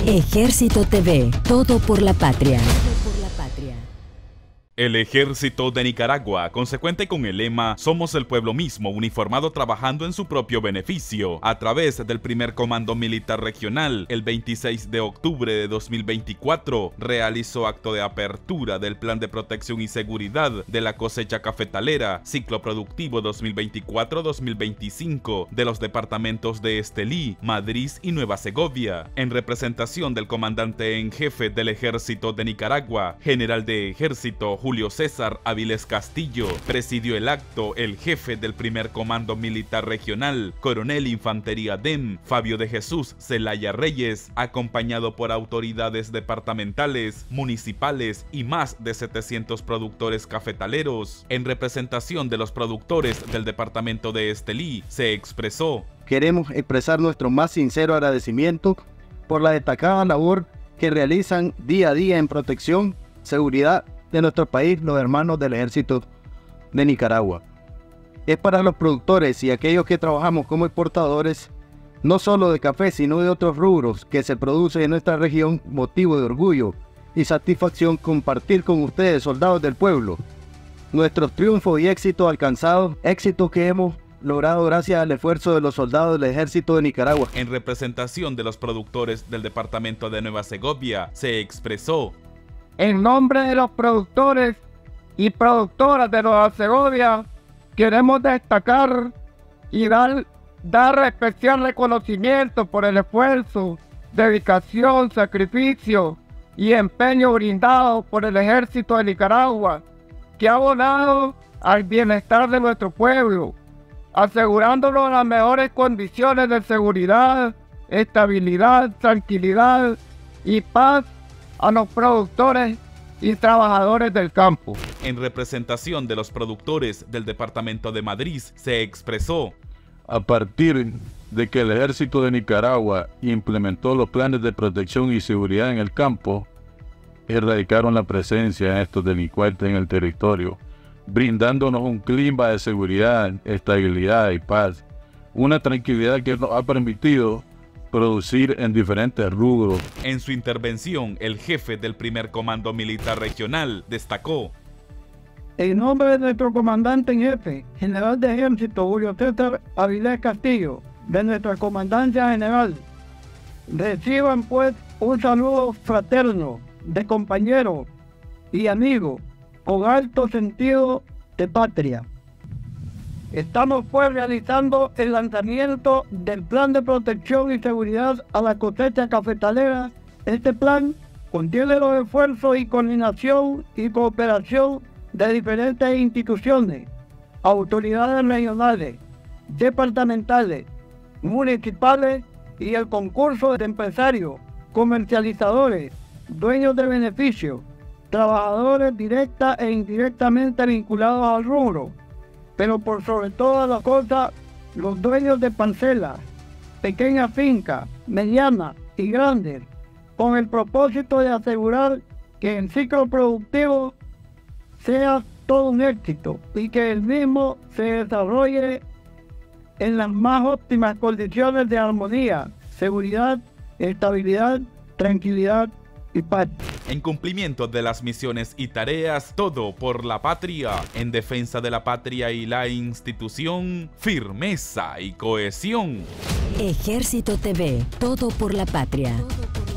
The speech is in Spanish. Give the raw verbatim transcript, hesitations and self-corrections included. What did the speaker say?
Ejército T V, todo por la patria. Todo por la patria. El Ejército de Nicaragua, consecuente con el lema "Somos el pueblo mismo, uniformado trabajando en su propio beneficio", a través del primer Comando Militar Regional, el veintiséis de octubre de dos mil veinticuatro, realizó acto de apertura del Plan de Protección y Seguridad de la Cosecha Cafetalera, ciclo productivo dos mil veinticuatro dos mil veinticinco, de los departamentos de Estelí, Madrid y Nueva Segovia, en representación del comandante en jefe del Ejército de Nicaragua, general de Ejército Julio César Avilés Castillo. Presidió el acto el jefe del primer Comando Militar Regional, coronel Infantería D E M, Fabio de Jesús Zelaya Reyes, acompañado por autoridades departamentales, municipales y más de setecientos productores cafetaleros. En representación de los productores del departamento de Estelí, se expresó: queremos expresar nuestro más sincero agradecimiento por la destacada labor que realizan día a día en protección, seguridad de nuestro país los hermanos del Ejército de Nicaragua. Es para los productores y aquellos que trabajamos como exportadores, no solo de café, sino de otros rubros que se producen en nuestra región, motivo de orgullo y satisfacción compartir con ustedes, soldados del pueblo, nuestros triunfos y éxitos alcanzados, éxitos que hemos logrado gracias al esfuerzo de los soldados del Ejército de Nicaragua. En representación de los productores del departamento de Nueva Segovia, se expresó: en nombre de los productores y productoras de Nueva Segovia, queremos destacar y dar, dar especial reconocimiento por el esfuerzo, dedicación, sacrificio y empeño brindado por el Ejército de Nicaragua, que ha abonado al bienestar de nuestro pueblo, asegurándonos las mejores condiciones de seguridad, estabilidad, tranquilidad y paz a los productores y trabajadores del campo. En representación de los productores del departamento de Madrid, se expresó: a partir de que el Ejército de Nicaragua implementó los planes de protección y seguridad en el campo, erradicaron la presencia de estos delincuentes en el territorio, brindándonos un clima de seguridad, estabilidad y paz, una tranquilidad que nos ha permitido producir en diferentes rubros. En su intervención, el jefe del primer Comando Militar Regional destacó: en nombre de nuestro comandante en jefe, general de Ejército Julio César Avilés Castillo, de nuestra comandancia general, reciban pues un saludo fraterno de compañero y amigo con alto sentido de patria. Estamos pues realizando el lanzamiento del Plan de Protección y Seguridad a la Cosecha Cafetalera. Este plan contiene los esfuerzos y coordinación y cooperación de diferentes instituciones, autoridades regionales, departamentales, municipales y el concurso de empresarios, comercializadores, dueños de beneficios, trabajadores directa e indirectamente vinculados al rubro, pero por sobre todas las cosas, los dueños de parcelas, pequeñas fincas, medianas y grandes, con el propósito de asegurar que el ciclo productivo sea todo un éxito y que el mismo se desarrolle en las más óptimas condiciones de armonía, seguridad, estabilidad, tranquilidad y paz. En cumplimiento de las misiones y tareas, todo por la patria, en defensa de la patria y la institución, firmeza y cohesión. Ejército T V, todo por la patria. Todo por